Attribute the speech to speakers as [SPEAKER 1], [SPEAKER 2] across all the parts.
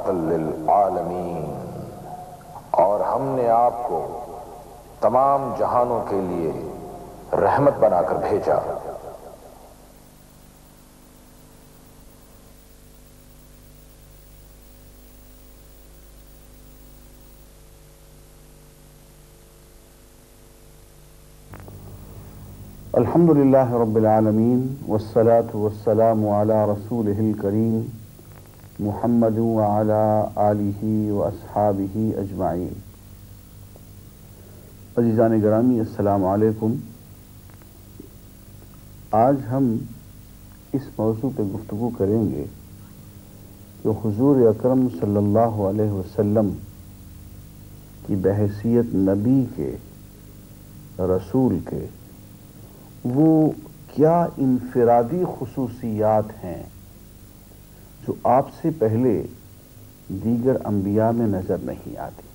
[SPEAKER 1] رحمۃ للعالمین، اور ہم نے آپ کو تمام جہانوں کے لیے رحمت بنا کر بھیجا۔
[SPEAKER 2] الحمد للہ رب العالمین والصلاة والسلام علی رسولہ الکریم محمد وعلی آلہ واصحابہ اجمعین۔ عزیزان گرامی، السلام علیکم۔ آج ہم اس موضوع پہ گفتگو کریں گے کہ حضور اکرم صلی اللہ علیہ وسلم کی بحیثیت نبی کے، رسول کے، وہ کیا انفرادی خصوصیات ہیں جو آپ سے پہلے دیگر انبیاء میں نظر نہیں آتی۔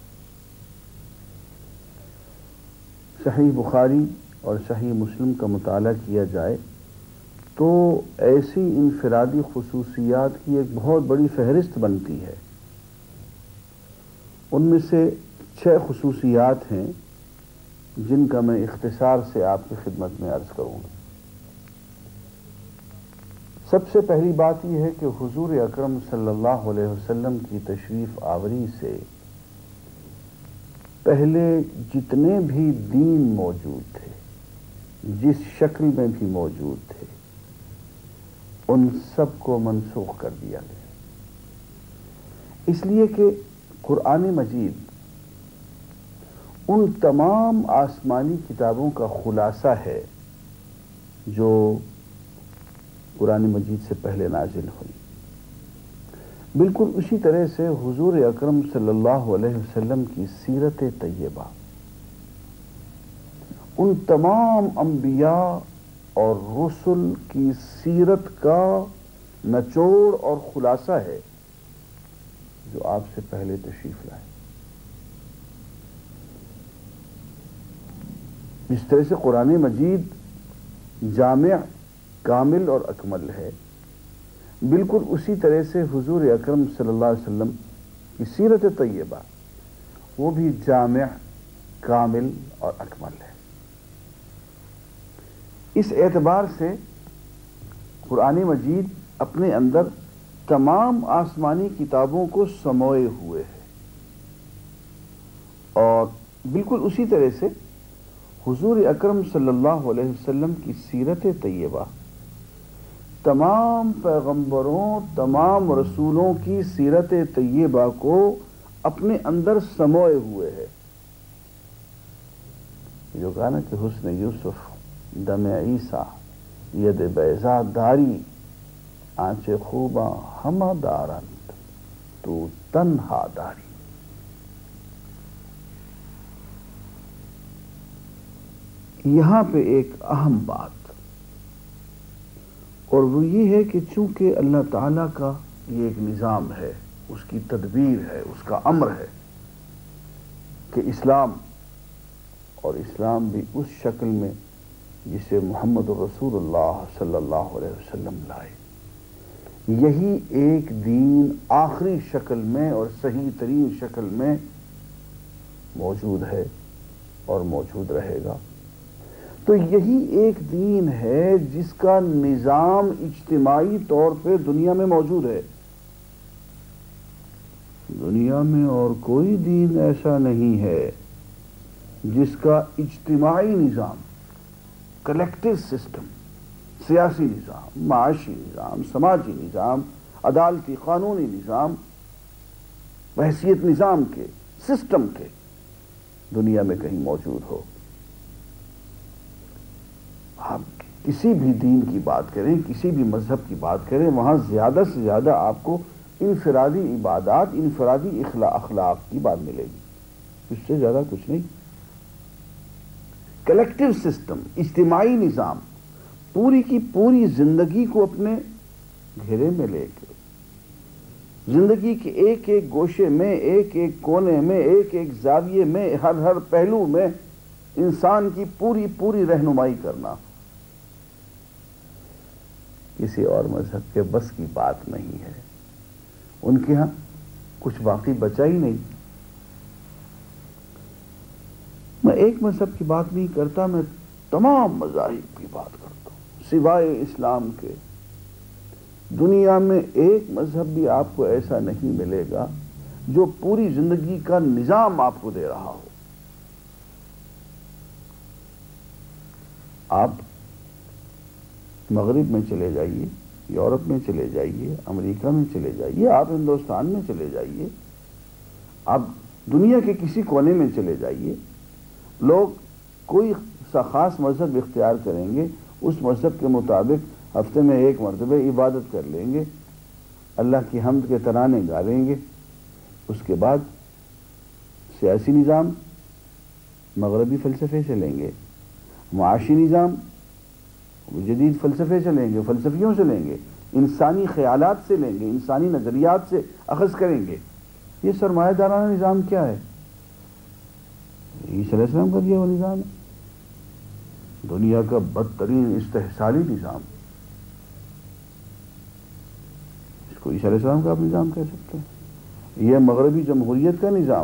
[SPEAKER 2] صحیح بخاری اور صحیح مسلم کا مطالعہ کیا جائے تو ایسی انفرادی خصوصیات کی ایک بہت بڑی فہرست بنتی ہے۔ ان میں سے 6 خصوصیات ہیں جن کا میں اختصار سے آپ کی خدمت میں عرض کروں گا۔ سب سے پہلی بات یہ ہے کہ حضور اکرم صلی اللہ علیہ وسلم کی تشریف آوری سے پہلے جتنے بھی دین موجود تھے، جس شکل میں بھی موجود تھے، ان سب کو منسوخ کر دیا گیا، اس لیے کہ قرآن مجید ان تمام آسمانی کتابوں کا خلاصہ ہے جو قرآن مجید سے پہلے نازل ہوئی۔ بالکل اسی طرح سے حضور اکرم صلی اللہ علیہ وسلم کی سیرت طیبہ ان تمام انبیاء اور رسل کی سیرت کا نچوڑ اور خلاصہ ہے جو آپ سے پہلے تشریف لائے۔ جس طرح سے قرآن مجید جامع، کامل اور اکمل ہے، بالکل اسی طرح سے حضور اکرم صلی اللہ علیہ وسلم کی سیرت طیبہ وہ بھی جامع، کامل اور اکمل ہے۔ اس اعتبار سے قرآن مجید اپنے اندر تمام آسمانی کتابوں کو سموئے ہوئے ہے، اور بالکل اسی طرح سے حضور اکرم صلی اللہ علیہ وسلم کی سیرت طیبہ تمام پیغمبروں، تمام رسولوں کی سیرت طیبہ کو اپنے اندر سموئے ہوئے ہے۔ جو کہا نا کہ حسن یوسف دم عیسیٰ، ید بیضا داری، آنچ خوباں ہمہ دارند تو تنہا داری۔ یہاں پہ ایک اہم بات، اور وہ یہ ہے کہ چونکہ اللہ تعالیٰ کا یہ ایک نظام ہے، اس کی تدبیر ہے، اس کا امر ہے کہ اسلام، اور اسلام بھی اس شکل میں جسے محمد رسول اللہ صلی اللہ علیہ وسلم لائے، یہی ایک دین آخری شکل میں اور صحیح ترین شکل میں موجود ہے اور موجود رہے گا۔ تو یہی ایک دین ہے جس کا نظام اجتماعی طور پہ دنیا میں موجود ہے۔ دنیا میں اور کوئی دین ایسا نہیں ہے جس کا اجتماعی نظام، کلیکٹو سسٹم، سیاسی نظام، معاشی نظام، سماجی نظام، عدالتی قانونی نظام، بحیثیت نظام کے، سسٹم کے، دنیا میں کہیں موجود ہو۔ آپ کسی بھی دین کی بات کریں، کسی بھی مذہب کی بات کریں، وہاں زیادہ سے زیادہ آپ کو انفرادی عبادات، انفرادی اخلاق کی بات ملے گی، اس سے زیادہ کچھ نہیں۔ کلیکٹو سسٹم، اجتماعی نظام، پوری کی پوری زندگی کو اپنے گھیرے میں لے کے، زندگی کے ایک ایک گوشے میں، ایک ایک کونے میں، ایک ایک زاویے میں، ہر پہلو میں انسان کی پوری پوری رہنمائی کرنا کسی اور مذہب کے بس کی بات نہیں ہے۔ ان کے ہاں کچھ باقی بچا ہی نہیں۔ میں ایک مذہب کی بات نہیں کرتا، میں تمام مذاہب کی بات کرتا ہوں سوائے اسلام کے۔ دنیا میں ایک مذہب بھی آپ کو ایسا نہیں ملے گا جو پوری زندگی کا نظام آپ کو دے رہا ہو۔ آپ مغرب میں چلے جائیے، یورپ میں چلے جائیے، امریکہ میں چلے جائیے، آپ ہندوستان میں چلے جائیے، آپ دنیا کے کسی کونے میں چلے جائیے، لوگ کوئی سا خاص مذہب اختیار کریں گے، اس مذہب کے مطابق ہفتے میں ایک مرتبہ عبادت کر لیں گے، اللہ کی حمد کے ترانے گا لیں گے، اس کے بعد سیاسی نظام مغربی فلسفے سے لیں گے، معاشی نظام جدید فلسفے سے لیں گے، فلسفیوں سے لیں گے، انسانی خیالات سے لیں گے، انسانی نظریات سے اخذ کریں گے۔ یہ سرمایہ دارانہ نظام کیا ہے؟ عیسی علیہ السلام کا دیا وہ نظام ہے، دنیا کا بدترین استحصالی نظام، اس کو عیسی علیہ السلام کا آپ نظام کہہ سکتے ہیں؟ یہ مغربی جمہوریت کا نظام۔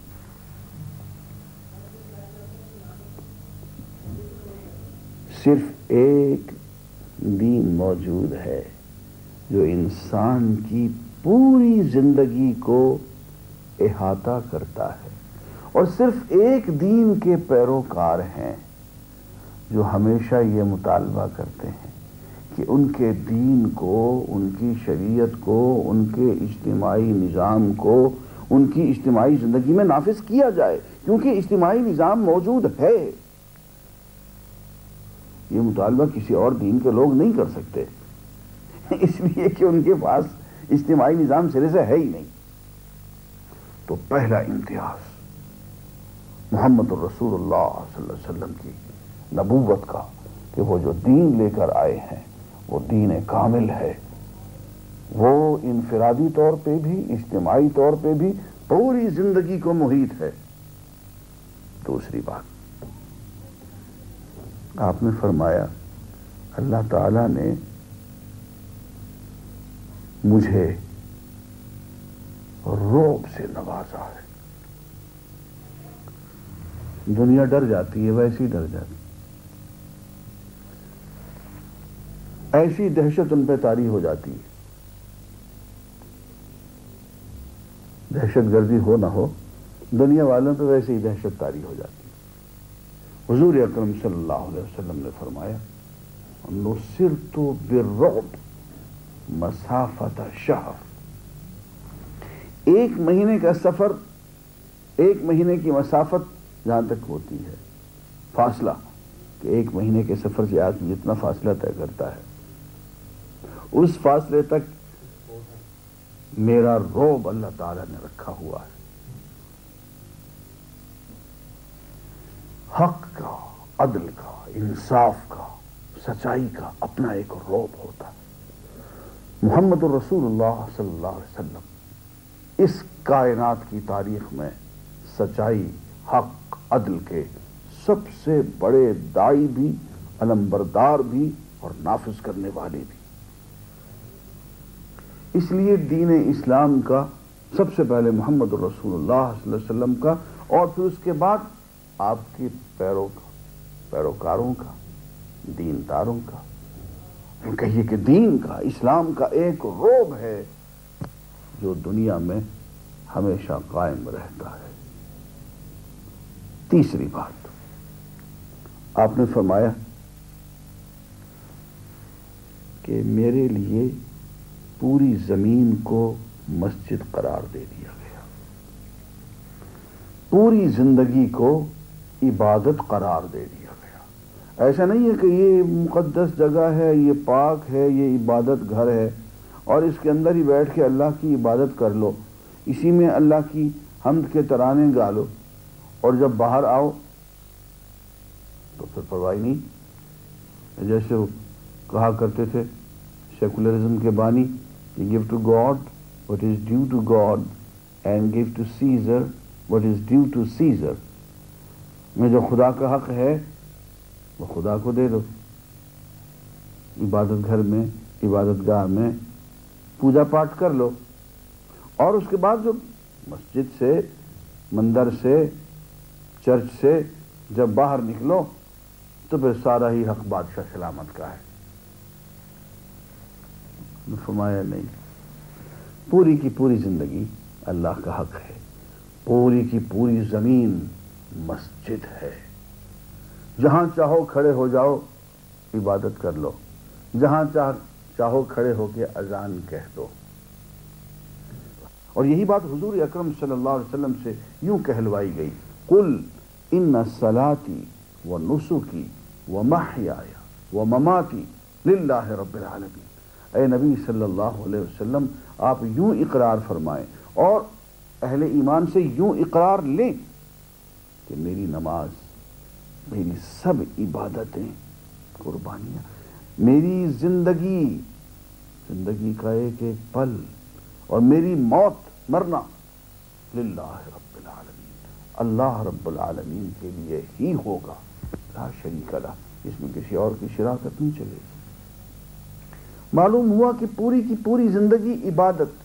[SPEAKER 2] صرف ایک دین موجود ہے جو انسان کی پوری زندگی کو احاطہ کرتا ہے، اور صرف ایک دین کے پیروکار ہیں جو ہمیشہ یہ مطالبہ کرتے ہیں کہ ان کے دین کو، ان کی شریعت کو، ان کے اجتماعی نظام کو ان کی اجتماعی زندگی میں نافذ کیا جائے، کیونکہ اجتماعی نظام موجود ہے۔ یہ مطالبہ کسی اور دین کے لوگ نہیں کر سکتے، اس لیے کہ ان کے پاس اجتماعی نظام سرے سے ہے ہی نہیں۔ تو پہلا امتیاز محمد الرسول اللہ صلی اللہ علیہ وسلم کی نبوت کا کہ وہ جو دین لے کر آئے ہیں وہ دین کامل ہے، وہ انفرادی طور پہ بھی اجتماعی طور پہ بھی پوری زندگی کو محیط ہے۔ دوسری بات، آپ نے فرمایا اللہ تعالیٰ نے مجھے رعب سے نوازا ہے۔ دنیا ڈر جاتی ہے، ویسی ڈر جاتی، ایسی دہشت ان پہ طاری ہو جاتی ہے۔ دہشت گردی ہو نہ ہو، دنیا والوں پہ ویسے ہی دہشت طاری ہو جاتی ہے۔ حضور اکرم صلی اللہ علیہ وسلم نے فرمایا نصرت بالرعب مسافت شہر، ایک مہینے کا سفر، ایک مہینے کی مسافت جہاں تک ہوتی ہے، فاصلہ کہ ایک مہینے کے سفر سے آدمی جتنا فاصلہ طے کرتا ہے، اس فاصلے تک میرا رعب اللہ تعالیٰ نے رکھا ہوا ہے۔ حق کا، عدل کا، انصاف کا، سچائی کا اپنا ایک رعب ہوتا ہے۔ محمد الرسول اللہ صلی اللہ علیہ وسلم اس کائنات کی تاریخ میں سچائی، حق، عدل کے سب سے بڑے داعی بھی، علمبردار بھی اور نافذ کرنے والے بھی۔ اس لیے دین اسلام کا سب سے پہلے محمد الرسول اللہ صلی اللہ علیہ وسلم کا، اور پھر اس کے بعد آپ کے پیروکاروں کا، دینداروں کا، کہیے کہ دین کا، اسلام کا ایک رعب ہے جو دنیا میں ہمیشہ قائم رہتا ہے۔ تیسری بات، آپ نے فرمایا کہ میرے لیے پوری زمین کو مسجد قرار دے دیا گیا، پوری زندگی کو عبادت قرار دے دیا گیا۔ ایسا نہیں ہے کہ یہ مقدس جگہ ہے، یہ پاک ہے، یہ عبادت گھر ہے اور اس کے اندر ہی بیٹھ کے اللہ کی عبادت کر لو، اسی میں اللہ کی حمد کے ترانے گا لو، اور جب باہر آؤ تو پھر پرواہ نہیں۔ جیسے وہ کہا کرتے تھے سیکولرزم کے بانی، give to God what is due to God and give to Caesar what is due to Caesar۔ میں جو خدا کا حق ہے وہ خدا کو دے دو، عبادت گھر میں، عبادت گاہ میں پوجا پاٹ کر لو، اور اس کے بعد جو مسجد سے، مندر سے، چرچ سے جب باہر نکلو تو پھر سارا ہی حق بادشاہ سلامت کا ہے۔ فرمایا نہیں، پوری کی پوری زندگی اللہ کا حق ہے، پوری کی پوری زمین مسجد ہے، جہاں چاہو کھڑے ہو جاؤ عبادت کر لو، جہاں چاہو کھڑے ہو کے اذان کہہ دو۔ اور یہی بات حضور اکرم صلی اللہ علیہ وسلم سے یوں کہلوائی گئی، قل ان صلاتی و نسکی و محیای و مماتی للہ رب العالمین۔ اے نبی صلی اللہ علیہ وسلم، آپ یوں اقرار فرمائیں اور اہل ایمان سے یوں اقرار لیں کہ میری نماز، میری سب عبادتیں، قربانیاں، میری زندگی کا ایک ایک پل اور میری موت، مرنا، للہ رب العالمین، اللہ رب العالمین کے لیے ہی ہوگا، لا شریک لہ، اس میں کسی اور کی شراکت نہیں چلے گی۔ معلوم ہوا کہ پوری کی پوری زندگی عبادت،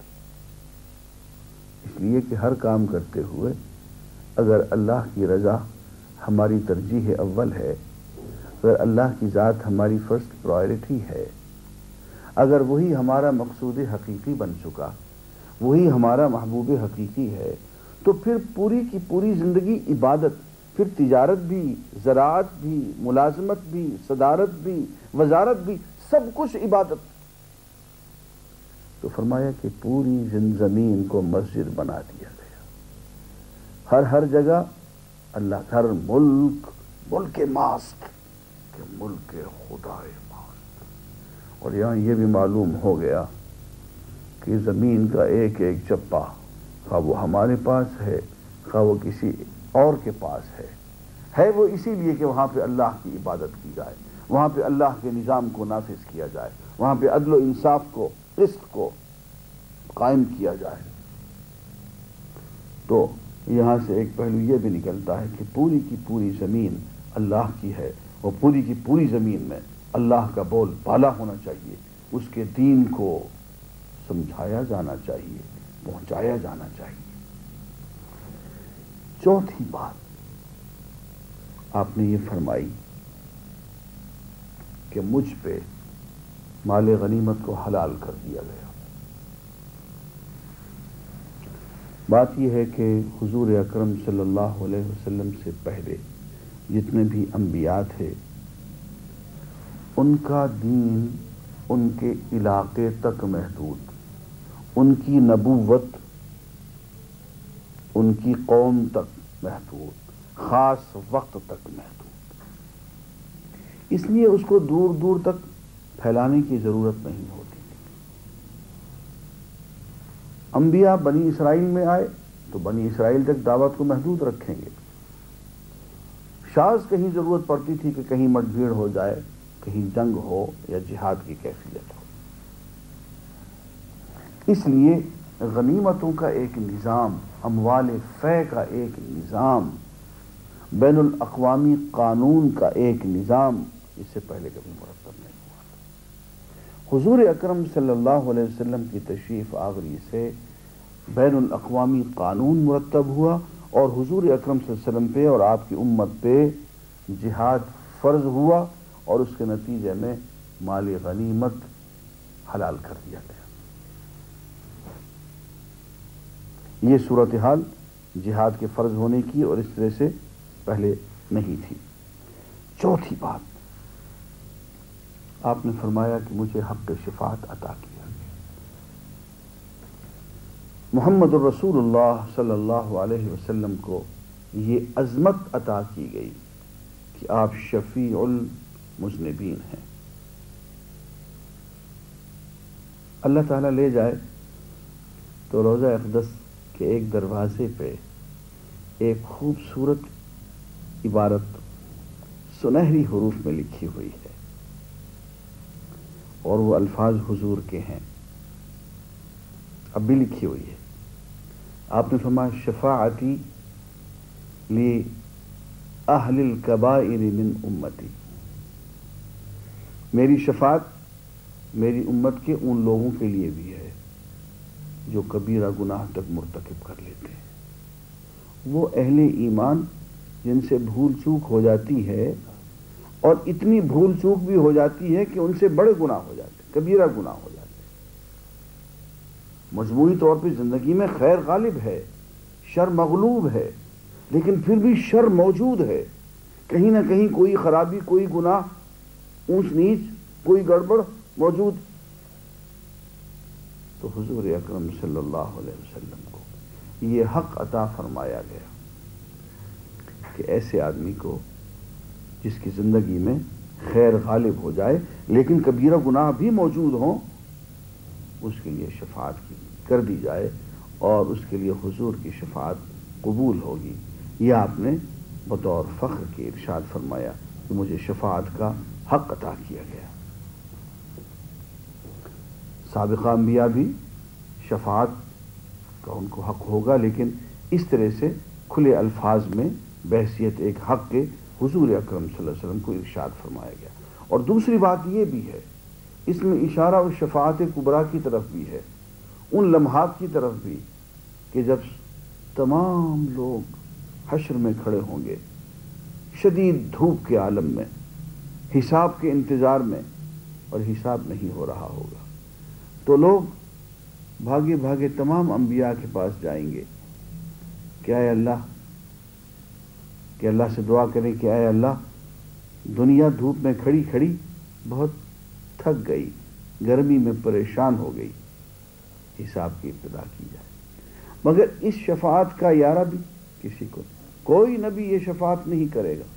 [SPEAKER 2] اس لیے کہ ہر کام کرتے ہوئے اگر اللہ کی رضا ہماری ترجیح اول ہے، اگر اللہ کی ذات ہماری فرسٹ پرائرٹی ہے، اگر وہی ہمارا مقصود حقیقی بن چکا، وہی ہمارا محبوب حقیقی ہے، تو پھر پوری کی پوری زندگی عبادت، پھر تجارت بھی، زراعت بھی، ملازمت بھی، صدارت بھی، وزارت بھی، سب کچھ عبادت۔ تو فرمایا کہ پوری زمین کو مسجد بنا دیا گیا، ہر جگہ اللہ، ہر ملک ماست کہ ملک خدا ماست۔ اور یہاں یہ بھی معلوم ہو گیا کہ زمین کا ایک ایک چپا، خواہ وہ ہمارے پاس ہے، خواہ وہ کسی اور کے پاس ہے وہ اسی لیے کہ وہاں پہ اللہ کی عبادت کی جائے، وہاں پہ اللہ کے نظام کو نافذ کیا جائے، وہاں پہ عدل و انصاف کو، قسط کو قائم کیا جائے۔ تو یہاں سے ایک پہلو یہ بھی نکلتا ہے کہ پوری کی پوری زمین اللہ کی ہے، اور پوری کی پوری زمین میں اللہ کا بول بالا ہونا چاہیے، اس کے دین کو سمجھایا جانا چاہیے، پہنچایا جانا چاہیے۔ چوتھی بات آپ نے یہ فرمائی کہ مجھ پہ مال غنیمت کو حلال کر دیا گیا۔ بات یہ ہے کہ حضور اکرم صلی اللہ علیہ وسلم سے پہلے جتنے بھی انبیاء تھے، ان کا دین ان کے علاقے تک محدود، ان کی نبوت ان کی قوم تک محدود، خاص وقت تک محدود، اس لیے اس کو دور دور تک پھیلانے کی ضرورت نہیں ہوتی تھی۔ انبیاء بنی اسرائیل میں آئے تو بنی اسرائیل تک دعوت کو محدود رکھیں گے، شاذ کہیں ضرورت پڑتی تھی کہ کہیں مٹ بھیڑ ہو جائے، کہیں جنگ ہو یا جہاد کی کیفیت ہو، اس لیے غنیمتوں کا ایک نظام، اموال فے کا ایک نظام، بین الاقوامی قانون کا ایک نظام اس سے پہلے کبھی مرتب نہیں ہوا تھا۔ حضور اکرم صلی اللہ علیہ وسلم کی تشریف آوری سے بین الاقوامی قانون مرتب ہوا، اور حضور اکرم صلی اللہ علیہ وسلم پہ اور آپ کی امت پہ جہاد فرض ہوا، اور اس کے نتیجے میں مال غنیمت حلال کر دیا گیا۔ یہ صورتحال جہاد کے فرض ہونے کی اور اس طرح سے پہلے نہیں تھی۔ چوتھی بات آپ نے فرمایا کہ مجھے حق شفاعت عطا کیا گیا۔ محمد الرسول اللہ صلی اللہ علیہ وسلم کو یہ عظمت عطا کی گئی کہ آپ شفیع المذنبین ہیں۔ اللہ تعالیٰ لے جائے تو روضہ اقدس کے ایک دروازے پہ ایک خوبصورت عبارت سنہری حروف میں لکھی ہوئی ہے، اور وہ الفاظ حضور کے ہیں، اب بھی لکھی ہوئی ہے۔ آپ نے فرمایا شفاعتی لی اہل الکبائر من امتی، میری شفاعت میری امت کے ان لوگوں کے لیے بھی ہے جو کبیرہ گناہ تک مرتکب کر لیتے ہیں۔ وہ اہل ایمان جن سے بھول چوک ہو جاتی ہے، اور اتنی بھول چوک بھی ہو جاتی ہے کہ ان سے بڑے گناہ ہو جاتے ہیں، کبیرہ گناہ ہو جاتے ہیں۔ مجموعی طور پہ زندگی میں خیر غالب ہے، شر مغلوب ہے، لیکن پھر بھی شر موجود ہے، کہیں نہ کہیں کوئی خرابی، کوئی گناہ، اونچ نیچ، کوئی گڑبڑ موجود۔ تو حضور اکرم صلی اللہ علیہ وسلم کو یہ حق عطا فرمایا گیا کہ ایسے آدمی کو جس کی زندگی میں خیر غالب ہو جائے لیکن کبیرہ گناہ بھی موجود ہوں، اس کے لیے شفاعت کر دی جائے اور اس کے لیے حضور کی شفاعت قبول ہوگی۔ یہ آپ نے بطور فخر کے ارشاد فرمایا کہ مجھے شفاعت کا حق عطا کیا گیا۔ سابقہ انبیاء بھی شفاعت کا ان کو حق ہوگا، لیکن اس طرح سے کھلے الفاظ میں بحیثیت ایک حق کے حضور اکرم صلی اللہ علیہ وسلم کو ارشاد فرمایا گیا۔ اور دوسری بات یہ بھی ہے، اس میں اشارہ اس شفاعت کبریٰ کی طرف بھی ہے، ان لمحات کی طرف بھی کہ جب تمام لوگ حشر میں کھڑے ہوں گے، شدید دھوپ کے عالم میں، حساب کے انتظار میں، اور حساب نہیں ہو رہا ہوگا، تو لوگ بھاگے بھاگے تمام انبیاء کے پاس جائیں گے کہ اے اللہ، کہ اللہ سے دعا کریں کہ اے اللہ، دنیا دھوپ میں کھڑی کھڑی بہت تھک گئی، گرمی میں پریشان ہو گئی، حساب کی ابتدا کی جائے۔ مگر اس شفاعت کا یارہ بھی کسی کو، کوئی نبی یہ شفاعت نہیں کرے گا۔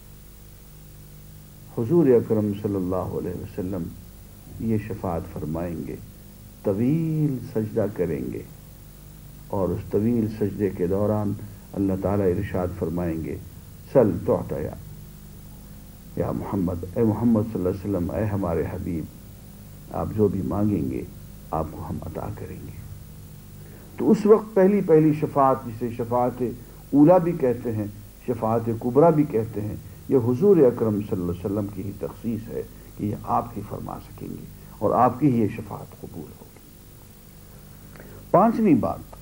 [SPEAKER 2] حضور اکرم صلی اللہ علیہ وسلم یہ شفاعت فرمائیں گے، طویل سجدہ کریں گے، اور اس طویل سجدے کے دوران اللہ تعالیٰ ارشاد فرمائیں گے، سل تعطا یا محمد، اے محمد صلی اللہ علیہ وسلم، اے ہمارے حبیب، آپ جو بھی مانگیں گے آپ کو ہم عطا کریں گے۔ تو اس وقت پہلی شفاعت، جسے شفاعت اولیٰ بھی کہتے ہیں، شفاعت کبریٰ بھی کہتے ہیں، یہ حضور اکرم صلی اللہ علیہ وسلم کی ہی تخصیص ہے کہ یہ آپ ہی فرما سکیں گے اور آپ کی ہی یہ شفاعت قبول ہوگی۔ پانچویں بات،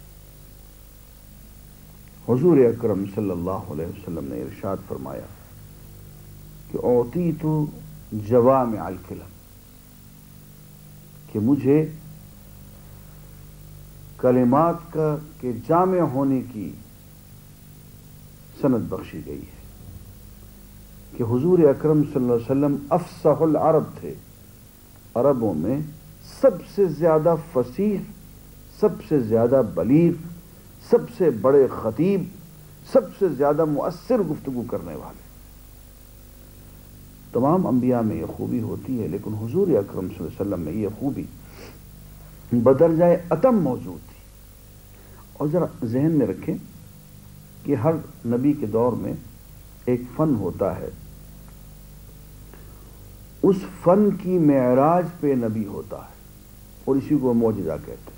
[SPEAKER 2] حضور اکرم صلی اللہ علیہ وسلم نے ارشاد فرمایا کہ اعطیت جوامع الکلم، کہ مجھے کلمات کے جامع ہونے کی سند بخشی گئی ہے، کہ حضور اکرم صلی اللہ علیہ وسلم افصح العرب تھے، عربوں میں سب سے زیادہ فصیح، سب سے زیادہ بلیغ، سب سے بڑے خطیب، سب سے زیادہ مؤثر گفتگو کرنے والے۔ تمام انبیاء میں یہ خوبی ہوتی ہے، لیکن حضور اکرم صلی اللہ علیہ وسلم میں یہ خوبی بدرجہ اتم موجود تھی۔ اور ذرا ذہن میں رکھیں کہ ہر نبی کے دور میں ایک فن ہوتا ہے، اس فن کی معراج پہ نبی ہوتا ہے، اور اسی کو معجزہ کہتے ہیں۔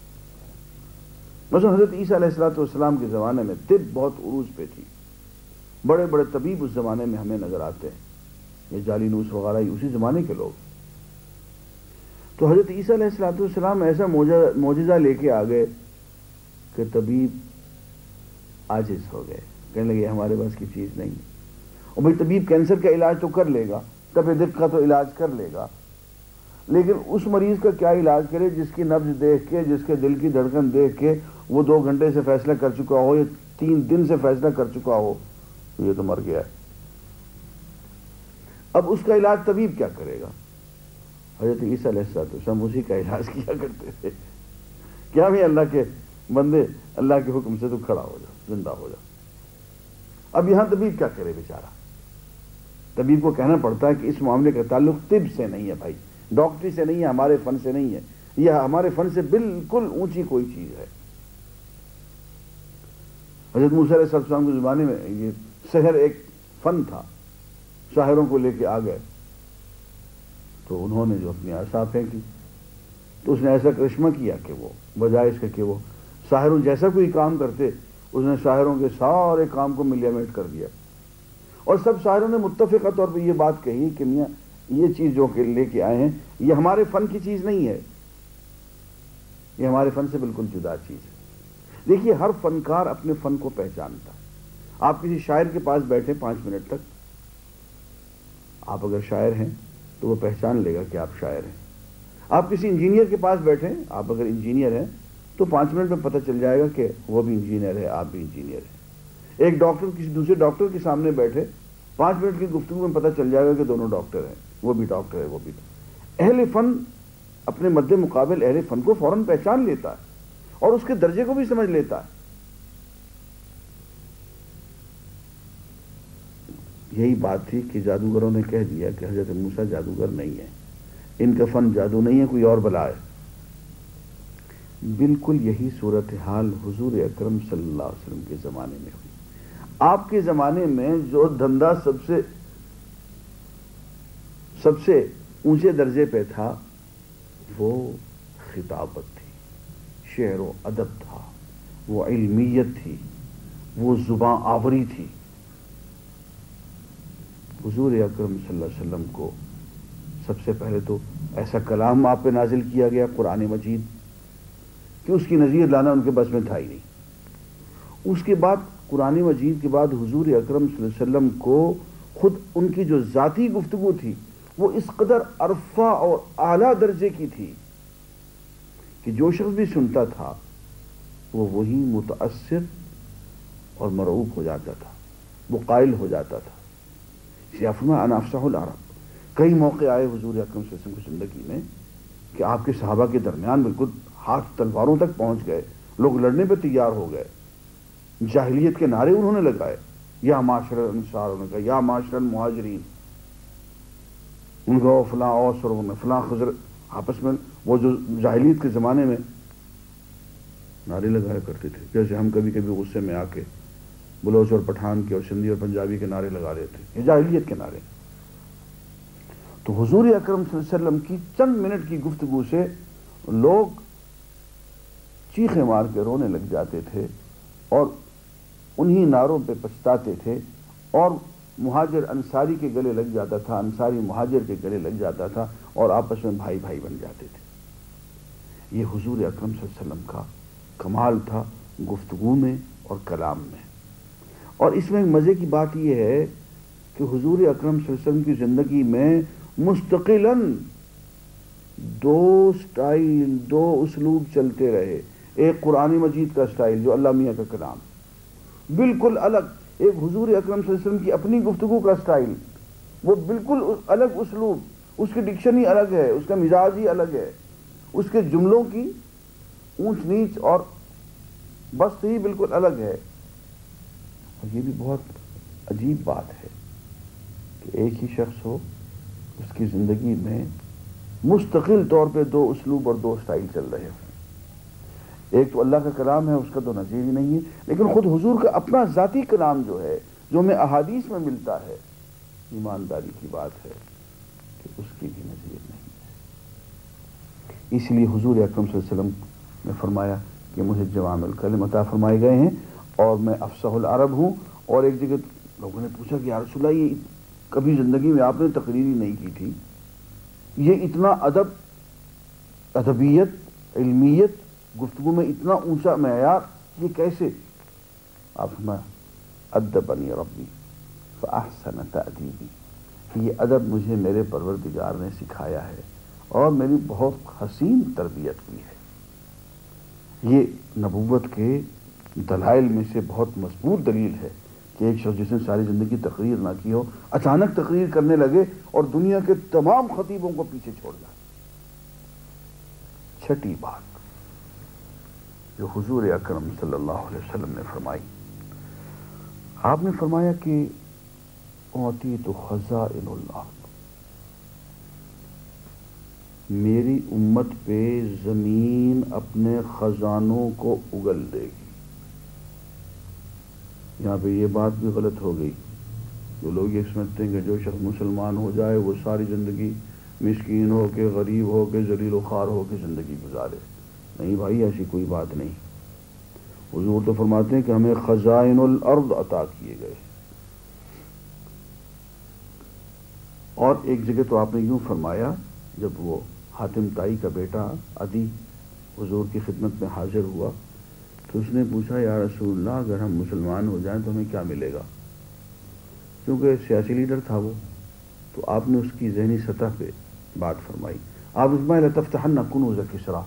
[SPEAKER 2] مثلا حضرت عیسیٰ علیہ السلام کے زمانے میں طب بہت عروج پہ تھی، بڑے بڑے طبیب اس زمانے میں ہمیں نظر آتے ہیں، یہ جالینوس وغیرہ اسی زمانے کے لوگ۔ تو حضرت عیسیٰ علیہ السلام ایسا معجزہ لے کے آ گئے کہ طبیب عاجز ہو گئے، کہنے لگے ہمارے پاس کی چیز نہیں ہے۔ اور بھائی طبیب کینسر کا علاج تو کر لے گا، تب دق کا تو علاج کر لے گا، لیکن اس مریض کا کیا علاج کرے جس کی نبض دیکھ کے، جس کے دل کی دھڑکن دیکھ کے وہ 2 گھنٹے سے فیصلہ کر چکا ہو یا 3 دن سے فیصلہ کر چکا ہو یہ تو مر گیا ہے۔ اب اس کا علاج طبیب کیا کرے گا؟ حضرت عیسیٰ علیہ السلام اسی کا علاج کیا کرتے تھے، کیا بھی اللہ کے بندے، اللہ کے حکم سے تو کھڑا ہو جا، زندہ ہو جا۔ اب یہاں طبیب کیا کرے بیچارہ؟ طبیب کو کہنا پڑتا ہے کہ اس معاملے کا تعلق طب سے نہیں ہے بھائی، ڈاکٹری سے نہیں ہے، ہمارے فن سے نہیں ہے، یہ ہمارے فن سے بالکل اونچی کوئی چیز ہے۔ حضرت موسیٰ علیہ السلام کے زمانے میں یہ سحر ایک فن تھا، ساحروں کو لے کے آ گئے، تو انہوں نے جو اپنی عصا پھینکی تو اس نے ایسا کرشمہ کیا کہ وہ بجائے اس کے کہ وہ ساحروں جیسا کوئی کام کرتے، اس نے ساحروں کے سارے کام کو ملیامیٹ کر دیا۔ اور سب ساحروں نے متفقہ طور پہ یہ بات کہی کہ میاں یہ چیز جو کہ لے کے آئے ہیں یہ ہمارے فن کی چیز نہیں ہے، یہ ہمارے فن سے بالکل جدا چیز ہے۔ دیکھیے ہر فنکار اپنے فن کو پہچانتا ہے۔ آپ کسی شاعر کے پاس بیٹھے 5 منٹ تک، آپ اگر شاعر ہیں تو وہ پہچان لے گا کہ آپ شاعر ہیں۔ آپ کسی انجینئر کے پاس بیٹھیں، آپ اگر انجینئر ہیں تو 5 منٹ میں پتہ چل جائے گا کہ وہ بھی انجینئر ہے، آپ بھی انجینئر ہیں۔ ایک ڈاکٹر کسی دوسرے ڈاکٹر کے سامنے بیٹھے، 5 منٹ کی گفتگو میں پتہ چل جائے گا کہ دونوں ڈاکٹر ہیں، وہ بھی ڈاکٹر ہے، وہ بھی۔ اہل فن اپنے مد مقابل اہل فن کو فوراً پہچان لیتا ہے اور اس کے درجے کو بھی سمجھ لیتا ہے۔ یہی بات تھی کہ جادوگروں نے کہہ دیا کہ حضرت موسیٰ جادوگر نہیں ہے، ان کا فن جادو نہیں ہے، کوئی اور بلا ہے۔ بالکل یہی صورتحال حضور اکرم صلی اللہ علیہ وسلم کے زمانے میں ہوئی۔ آپ کے زمانے میں جو دھندا سب سے اونچے درجے پہ تھا وہ خطابت تھی، شعر و ادب تھا، وہ علمیت تھی، وہ زباں آوری تھی۔ حضور اکرم صلی اللہ علیہ وسلم کو سب سے پہلے تو ایسا کلام آپ پہ نازل کیا گیا قرآن مجید کہ اس کی نظیر لانا ان کے بس میں تھا ہی نہیں۔ اس کے بعد قرآن مجید کے بعد حضور اکرم صلی اللہ علیہ وسلم کو خود ان کی جو ذاتی گفتگو تھی وہ اس قدر عرفہ اور اعلیٰ درجے کی تھی کہ جو شخص بھی سنتا تھا وہ وہی متاثر اور مرعوب ہو جاتا تھا، وہ قائل ہو جاتا تھا۔ فرمایا انا افصح العرب۔ کئی موقع آئے حضور اکرم صلی اللہ علیہ وسلم کی زندگی میں کہ آپ کے صحابہ کے درمیان بالکل ہاتھ تلواروں تک پہنچ گئے، لوگ لڑنے پہ تیار ہو گئے، جاہلیت کے نعرے انہوں نے لگائے، یا معاشر الانصار، انہوں نے کہا یا معاشر المہاجرین، ان کو فلاں اوس اور فلاں خضر، آپس میں وہ جو جاہلیت کے زمانے میں نعرے لگایا کرتے تھے، جیسے ہم کبھی کبھی غصے میں آ کے بلوچ اور پٹھان کے اور سندھی اور پنجابی کے نعرے لگا دیتے، یہ جاہلیت کے نعرے۔ تو حضور اکرم صلی اللہ علیہ وسلم کی چند منٹ کی گفتگو سے لوگ چیخیں مار کے رونے لگ جاتے تھے اور انہی نعروں پہ پچھتاتے تھے، اور مہاجر انصاری کے گلے لگ جاتا تھا، انصاری مہاجر کے گلے لگ جاتا تھا، اور آپس میں بھائی بھائی بن جاتے تھے۔ یہ حضور اکرم صلی اللہ علیہ وسلم کا کمال تھا گفتگو میں اور کلام میں۔ اور اس میں مزے کی بات یہ ہے کہ حضور اکرم صلی اللہ علیہ وسلم کی زندگی میں مستقلاً 2 سٹائل، 2 اسلوب چلتے رہے۔ ایک قرآن مجید کا سٹائل جو اللہ میاں کا کلام بالکل الگ، ایک حضور اکرم صلی اللہ علیہ وسلم کی اپنی گفتگو کا سٹائل، وہ بالکل الگ اسلوب، اس کی ڈکشن ہی الگ ہے، اس کا مزاج ہی الگ ہے، اس کے جملوں کی اونچ نیچ اور بست ہی بالکل الگ ہے۔ اور یہ بھی بہت عجیب بات ہے کہ ایک ہی شخص ہو، اس کی زندگی میں مستقل طور پہ 2 اسلوب اور 2 سٹائل چل رہے ہوں۔ ایک تو اللہ کا کلام ہے، اس کا تو نظیر ہی نہیں ہے، لیکن خود حضور کا اپنا ذاتی کلام جو ہے، جو ہمیں احادیث میں ملتا ہے، ایمانداری کی بات ہے کہ اس کی بھی نظیر نہیں ہے۔ اس لیے حضور اکرم صلی اللہ علیہ وسلم نے فرمایا کہ مجھے جوامع الکلم عطا فرمائے گئے ہیں اور میں افصح العرب ہوں۔ اور ایک جگہ لوگوں نے پوچھا کہ یا رسول اللہ، یہ کبھی زندگی میں آپ نے تقریر ہی نہیں کی تھی، یہ اتنا ادب، ادبیت، علمیت، گفتگو میں اتنا اونچا معیار، یہ کیسے؟ آپ فرمایا ادبنی ربی فاحسن تأدیبی، کہ یہ ادب مجھے میرے پروردگار نے سکھایا ہے اور میری بہت حسین تربیت کی ہے۔ یہ نبوت کے دلائل میں سے بہت مضبوط دلیل ہے کہ ایک شخص جس نے ساری زندگی تقریر نہ کی ہو، اچانک تقریر کرنے لگے اور دنیا کے تمام خطیبوں کو پیچھے چھوڑ جائے۔ چھٹی بات جو حضور اکرم صلی اللہ علیہ وسلم نے فرمائی، آپ نے فرمایا کہ اعطیت خزائن الارض، میری امت پہ زمین اپنے خزانوں کو اگل دے گی۔ یہاں پہ یہ بات بھی غلط ہو گئی، جو لوگ یہ سمجھتے ہیں کہ جو شخص مسلمان ہو جائے وہ ساری زندگی مسکین ہو کے، غریب ہو کے، ذلیل و خوار ہو کے زندگی گزارے۔ نہیں بھائی، ایسی کوئی بات نہیں۔ حضور تو فرماتے ہیں کہ ہمیں خزائن الارض عطا کیے گئے۔ اور ایک جگہ تو آپ نے یوں فرمایا، جب وہ حاتم طائی کا بیٹا عدی حضور کی خدمت میں حاضر ہوا تو اس نے پوچھا یا رسول اللہ اگر ہم مسلمان ہو جائیں تو ہمیں کیا ملے گا؟ کیونکہ سیاسی لیڈر تھا وہ، تو آپ نے اس کی ذہنی سطح پہ بات فرمائی. آپ فرمائے لَتَفْتَحَنَّ كُنُوزَ کسریٰ،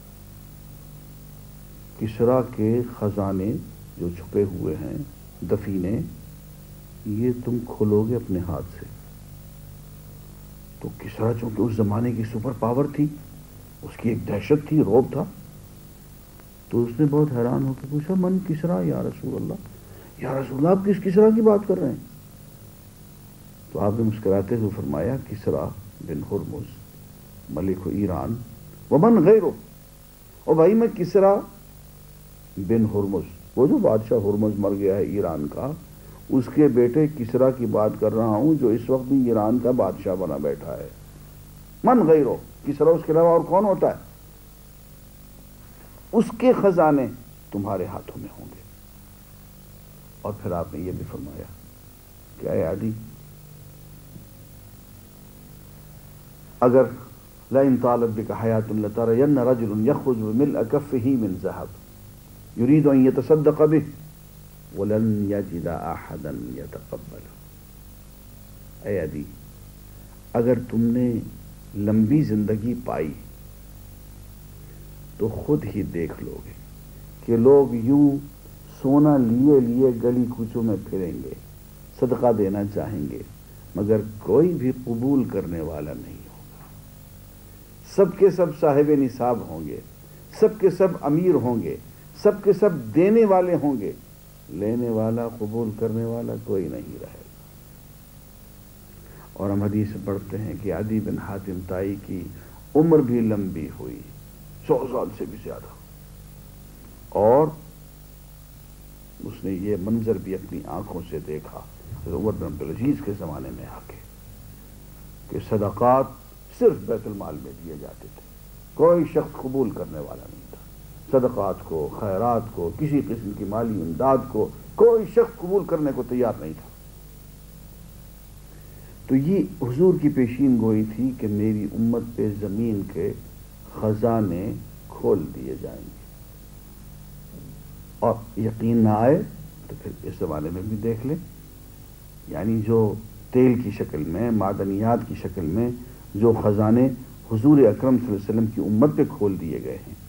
[SPEAKER 2] کسریٰ کے خزانے جو چھپے ہوئے ہیں، دفینے، یہ تم کھولو گے اپنے ہاتھ سے. تو کسریٰ چونکہ اس زمانے کی سپر پاور تھی، اس کی ایک دہشت تھی، رعب تھا، تو اس نے بہت حیران ہو کے پوچھا من کسریٰ یا رسول اللہ، یا رسول اللہ آپ کس کسریٰ کی بات کر رہے ہیں؟ تو آپ نے مسکراتے ہوئے فرمایا کسریٰ بن ہرمز ملک ایران ومن غیرہ. اور بھائی میں کسریٰ بن ہرمز، وہ جو بادشاہ ہرمز مر گیا ہے ایران کا، اس کے بیٹے کسریٰ کی بات کر رہا ہوں جو اس وقت بھی ایران کا بادشاہ بنا بیٹھا ہے. من غیرہ، کسریٰ اس کے علاوہ اور کون ہوتا ہے؟ اس کے خزانے تمہارے ہاتھوں میں ہوں گے. اور پھر آپ نے یہ بھی فرمایا کہ اے عدی، اگر لئن طالت بک حیات لترین رجل یخرج بملء کفہ من ذہب یرید ان یتصدق بہ ولن یجد احدا یتقبلہ. اے عدی، اگر تم نے لمبی زندگی پائی تو خود ہی دیکھ لو گے کہ لوگ یوں سونا لیے لیے گلی کوچوں میں پھریں گے، صدقہ دینا چاہیں گے، مگر کوئی بھی قبول کرنے والا نہیں ہوگا. سب کے سب صاحب نصاب ہوں گے، سب کے سب امیر ہوں گے، سب کے سب دینے والے ہوں گے، لینے والا، قبول کرنے والا کوئی نہیں رہے گا. اور ہم حدیث پڑھتے ہیں کہ عدی بن حاتم طائی کی عمر بھی لمبی ہوئی، 100 سال سے بھی زیادہ، اور اس نے یہ منظر بھی اپنی آنکھوں سے دیکھا عمر بن عبدالعزیز کے زمانے میں آ کے کہ صدقات صرف بیت المال میں دیے جاتے تھے، کوئی شخص قبول کرنے والا نہیں تھا. صدقات کو، خیرات کو، کسی قسم کی مالی امداد کو کوئی شخص قبول کرنے کو تیار نہیں تھا. تو یہ حضور کی پیشین گوئی تھی کہ میری امت پہ زمین کے خزانے کھول دیے جائیں گے. اور یقین نہ آئے تو پھر اس زمانے میں بھی دیکھ لیں، یعنی جو تیل کی شکل میں، معدنیات کی شکل میں جو خزانے حضور اکرم صلی اللہ علیہ وسلم کی امت پہ کھول دیے گئے ہیں،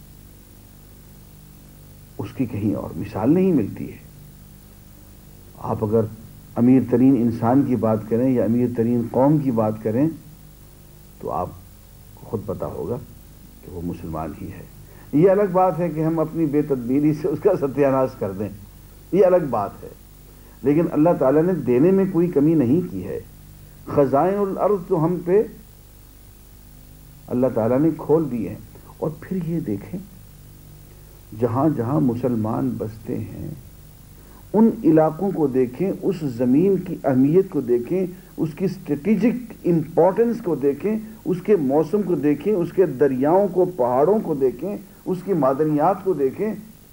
[SPEAKER 2] اس کی کہیں اور مثال نہیں ملتی ہے. آپ اگر امیر ترین انسان کی بات کریں یا امیر ترین قوم کی بات کریں تو آپ کو خود پتہ ہوگا کہ وہ مسلمان ہی ہے. یہ الگ بات ہے کہ ہم اپنی بے تدبیری سے اس کا ستیہ ناش کر دیں، یہ الگ بات ہے، لیکن اللہ تعالیٰ نے دینے میں کوئی کمی نہیں کی ہے. خزائن الارض تو ہم پہ اللہ تعالیٰ نے کھول دیے ہیں. اور پھر یہ دیکھیں جہاں جہاں مسلمان بستے ہیں ان علاقوں کو دیکھیں، اس زمین کی اہمیت کو دیکھیں، اس کی اسٹریٹجک امپورٹنس کو دیکھیں، اس کے موسم کو دیکھیں، اس کے دریاؤں کو، پہاڑوں کو دیکھیں، اس کی معدنیات کو دیکھیں.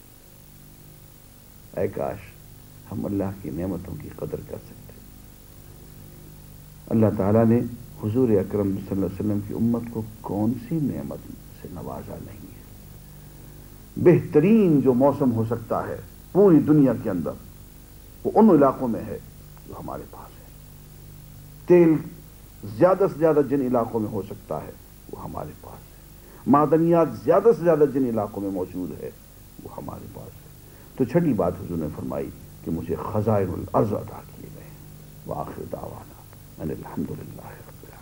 [SPEAKER 2] اے کاش ہم اللہ کی نعمتوں کی قدر کر سکتے. اللہ تعالیٰ نے حضور اکرم صلی اللہ علیہ وسلم کی امت کو کون سی نعمت سے نوازا نہیں ہے. بہترین جو موسم ہو سکتا ہے پوری دنیا کے اندر وہ ان علاقوں میں ہے جو ہمارے پاس ہے. تیل زیادہ سے زیادہ جن علاقوں میں ہو سکتا ہے وہ ہمارے پاس ہے. معدنیات زیادہ سے زیادہ جن علاقوں میں موجود ہے وہ ہمارے پاس ہے. تو چھٹی بات حضور نے فرمائی کہ مجھے خزائن الارض عطا کیے گئے. وآخر دعوانا ان الحمدللہ رب العالمین.